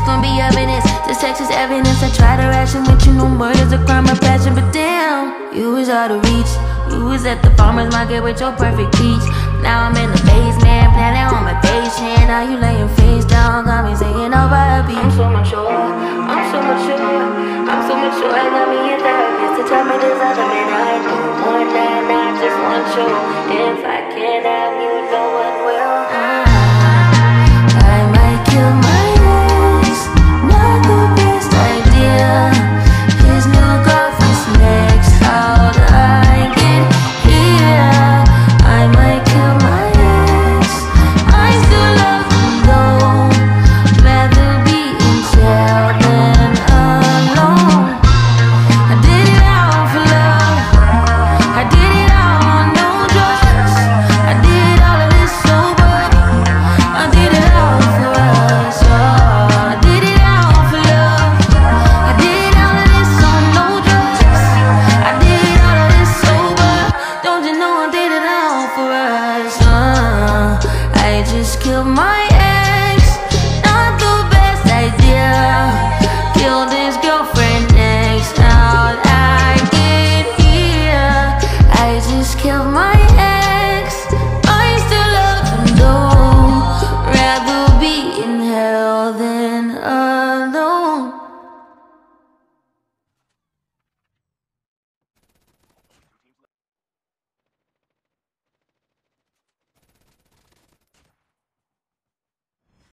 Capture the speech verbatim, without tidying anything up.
gonna be evidence. This text is evidence. I try to ration with you, no murder's a crime of passion. But damn, you was out of reach. You was at the farmer's market with your perfect peach. Now I'm in the basement, planning on my patient. Now you laying face down, got me singing over a beat. I'm so mature, I'm so mature, I'm so mature. I got me a therapist to tell me there's other men I know more than I just want you. If I can't have you, no one will.